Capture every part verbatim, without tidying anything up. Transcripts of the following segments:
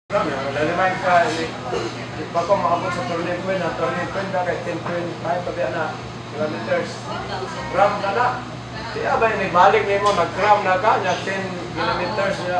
Laliman ka, iba ko makabot sa turning point, ang turning point na kay ten point five pa na kilometers. Gram na na. Kaya ba yung balik niyo mo, nag-gram na ka, niya ten kilometers niya.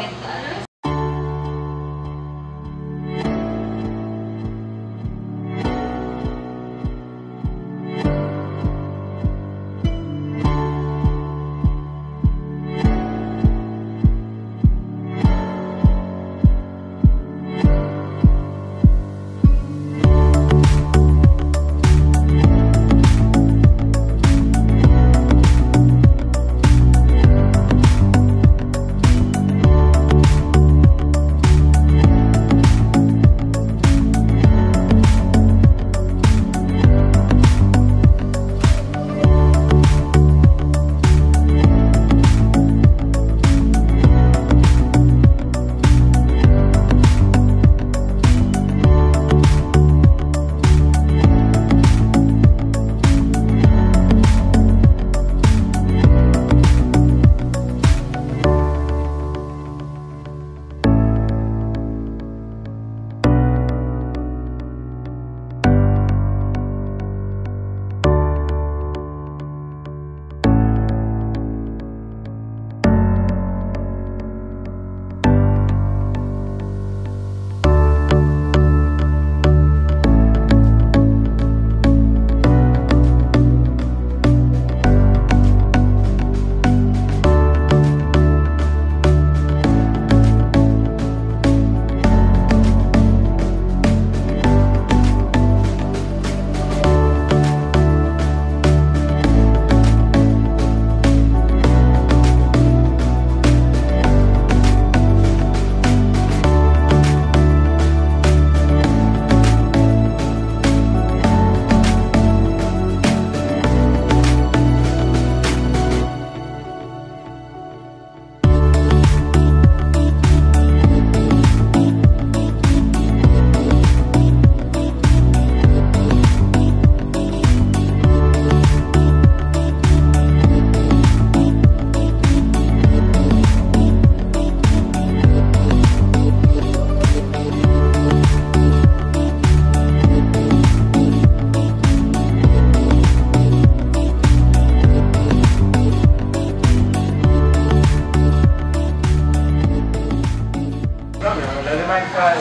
Laliman ka,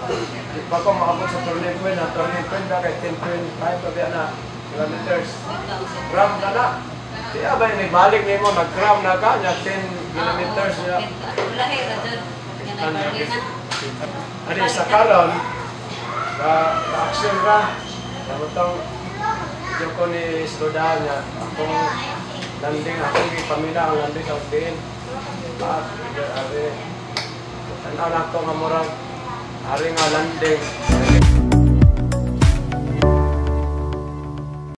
iba ko makabot sa turning point, ang turning point na kay ten point five pa na kilometers. Gram na na. Kaya ba yung balik niyo mo, nag-gram na ka, niya ten kilometers niya. Ano sa karon, na-action ka, namutang yung ko ni slow down niya, akong landing, akong ipamila ang landing sa din. At, ari, tanaw na ako nga murag, ari nga landing.